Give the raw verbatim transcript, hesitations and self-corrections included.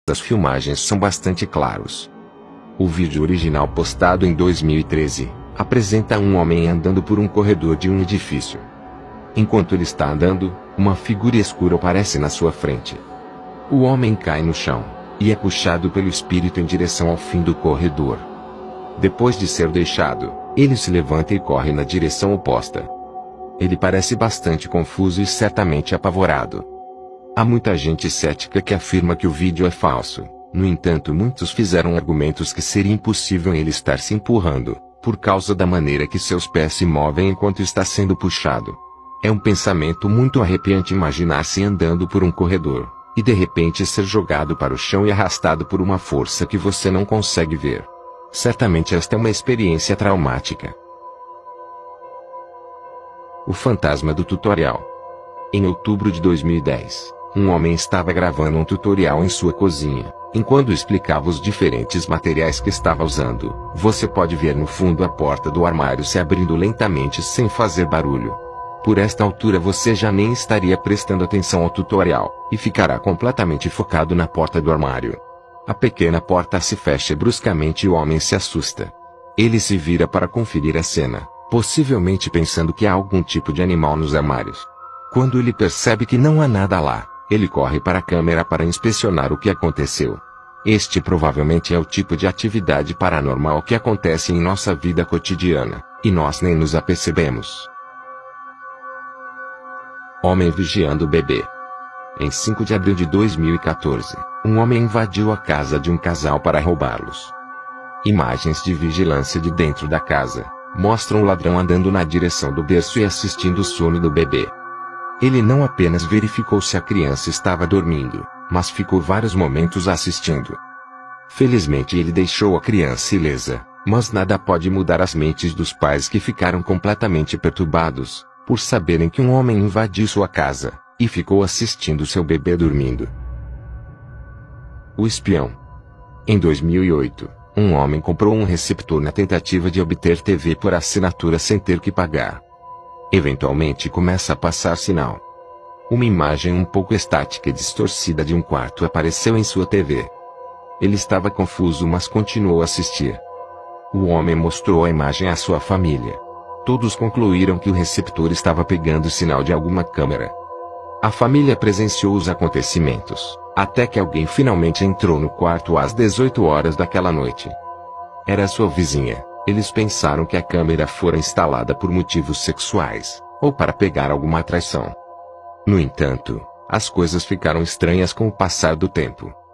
Estas filmagens são bastante claros. O vídeo original postado em dois mil e treze apresenta um homem andando por um corredor de um edifício. Enquanto ele está andando, uma figura escura aparece na sua frente. O homem cai no chão e é puxado pelo espírito em direção ao fim do corredor. Depois de ser deixado, ele se levanta e corre na direção oposta. Ele parece bastante confuso e certamente apavorado. Há muita gente cética que afirma que o vídeo é falso. No entanto, muitos fizeram argumentos que seria impossível ele estar se empurrando, por causa da maneira que seus pés se movem enquanto está sendo puxado. É um pensamento muito arrepiante imaginar-se andando por um corredor, e de repente ser jogado para o chão e arrastado por uma força que você não consegue ver. Certamente esta é uma experiência traumática. O fantasma do tutorial. Em outubro de dois mil e dez, um homem estava gravando um tutorial em sua cozinha. Enquanto explicava os diferentes materiais que estava usando, você pode ver no fundo a porta do armário se abrindo lentamente sem fazer barulho. Por esta altura você já nem estaria prestando atenção ao tutorial, e ficará completamente focado na porta do armário. A pequena porta se fecha bruscamente e o homem se assusta. Ele se vira para conferir a cena, possivelmente pensando que há algum tipo de animal nos armários. Quando ele percebe que não há nada lá, ele corre para a câmera para inspecionar o que aconteceu. Este provavelmente é o tipo de atividade paranormal que acontece em nossa vida cotidiana, e nós nem nos apercebemos. Homem vigiando o bebê. Em cinco de abril de dois mil e quatorze, um homem invadiu a casa de um casal para roubá-los. Imagens de vigilância de dentro da casa mostram o ladrão andando na direção do berço e assistindo o sono do bebê. Ele não apenas verificou se a criança estava dormindo, mas ficou vários momentos assistindo. Felizmente ele deixou a criança ilesa, mas nada pode mudar as mentes dos pais que ficaram completamente perturbados, por saberem que um homem invadiu sua casa, e ficou assistindo seu bebê dormindo. O espião. Em dois mil e oito, um homem comprou um receptor na tentativa de obter T V por assinatura sem ter que pagar. Eventualmente começa a passar sinal. Uma imagem um pouco estática e distorcida de um quarto apareceu em sua T V. Ele estava confuso, mas continuou a assistir. O homem mostrou a imagem à sua família. Todos concluíram que o receptor estava pegando sinal de alguma câmera. A família presenciou os acontecimentos, até que alguém finalmente entrou no quarto às dezoito horas daquela noite. Era sua vizinha. Eles pensaram que a câmera fora instalada por motivos sexuais, ou para pegar alguma atração. No entanto, as coisas ficaram estranhas com o passar do tempo.